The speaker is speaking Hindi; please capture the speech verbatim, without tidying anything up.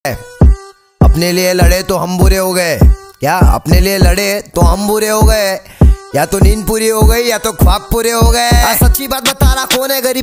अपने लिए लड़े तो हम बुरे हो गए। क्या अपने लिए लड़े तो हम बुरे हो गए? या तो नींद पूरी हो गई या तो ख्वाब पूरे हो गए। सच्ची बात बता रहा, कौन है गरीब